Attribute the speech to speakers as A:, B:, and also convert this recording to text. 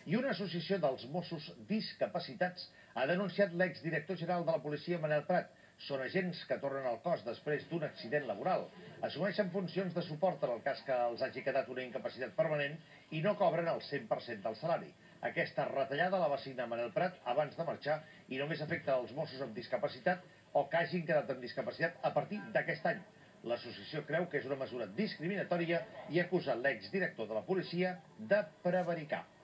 A: I una associació dels Mossos discapacitats ha denunciat l'exdirector general de la policia, Manel Prat. Són agents que tornen al cos després d'un accident laboral. Assumeixen funcions de suport en el cas que els hagi quedat una incapacitat permanent i no cobren el 100% del salari. Aquesta retallada la va signar Manel Prat abans de marxar i només afecta els Mossos amb discapacitat o que hagin quedat amb discapacitat a partir d'aquest any. L'associació creu que és una mesura discriminatòria i acusa l'exdirector de la policia de prevaricar.